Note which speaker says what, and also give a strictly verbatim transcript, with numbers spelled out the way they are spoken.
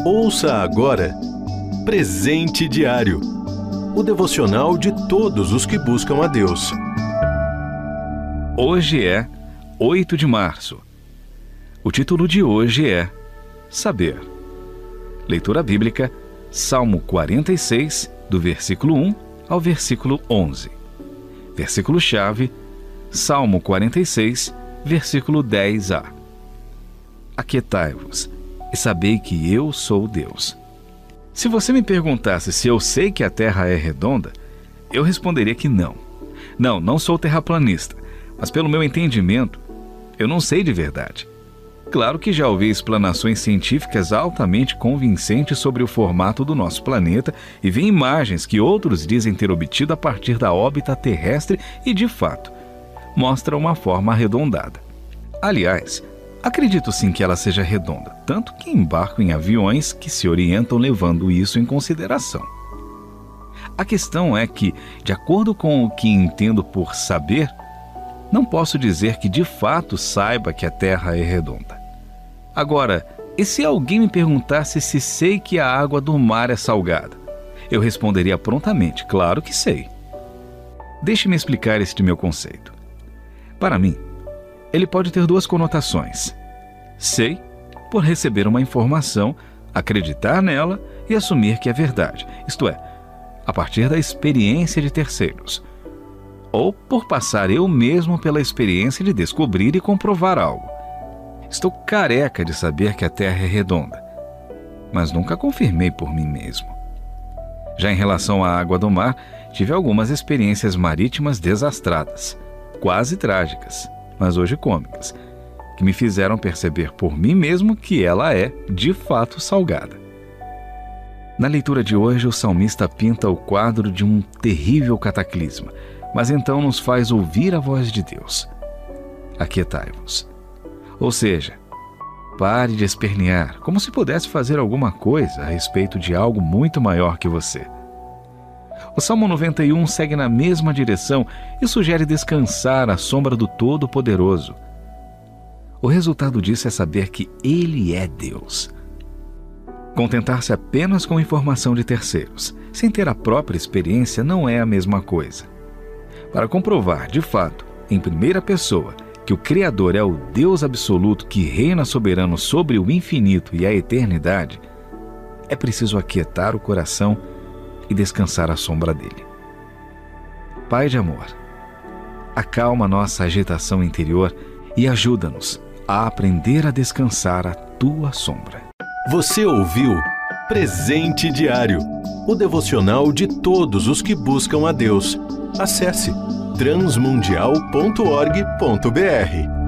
Speaker 1: Ouça agora Presente Diário, o devocional de todos os que buscam a Deus.
Speaker 2: Hoje é oito de março. O título de hoje é Saber. Leitura bíblica, Salmo quarenta e seis, do versículo um ao versículo onze. Versículo-chave, Salmo quarenta e seis, versículo dez a. Aquietai-vos e sabei que eu sou Deus. Se você me perguntasse se eu sei que a Terra é redonda, eu responderia que não. Não, não sou terraplanista, mas pelo meu entendimento, eu não sei de verdade. Claro que já ouvi explanações científicas altamente convincentes sobre o formato do nosso planeta e vi imagens que outros dizem ter obtido a partir da órbita terrestre e, de fato, mostra uma forma arredondada. Aliás, acredito sim que ela seja redonda, tanto que embarco em aviões que se orientam levando isso em consideração. A questão é que, de acordo com o que entendo por saber, não posso dizer que de fato saiba que a Terra é redonda. Agora, e se alguém me perguntasse se sei que a água do mar é salgada? Eu responderia prontamente, claro que sei. Deixe-me explicar este meu conceito. Para mim, ele pode ter duas conotações. Sei, por receber uma informação, acreditar nela e assumir que é verdade, isto é, a partir da experiência de terceiros. Ou por passar eu mesmo pela experiência de descobrir e comprovar algo. Estou careca de saber que a Terra é redonda, mas nunca confirmei por mim mesmo. Já em relação à água do mar, tive algumas experiências marítimas desastradas, quase trágicas, mas hoje cômicas, que me fizeram perceber por mim mesmo que ela é, de fato, salgada. Na leitura de hoje, o salmista pinta o quadro de um terrível cataclisma, mas então nos faz ouvir a voz de Deus. Aquietai-vos. Ou seja, pare de espernear, como se pudesse fazer alguma coisa a respeito de algo muito maior que você. O Salmo noventa e um segue na mesma direção e sugere descansar à sombra do Todo-Poderoso. O resultado disso é saber que Ele é Deus. Contentar-se apenas com informação de terceiros, sem ter a própria experiência, não é a mesma coisa. Para comprovar, de fato, em primeira pessoa, que o Criador é o Deus absoluto que reina soberano sobre o infinito e a eternidade, é preciso aquietar o coração e descansar à sombra dele. Pai de amor, acalma nossa agitação interior e ajuda-nos a aprender a descansar à tua sombra.
Speaker 1: Você ouviu Presente Diário, o devocional de todos os que buscam a Deus. Acesse transmundial ponto org ponto br.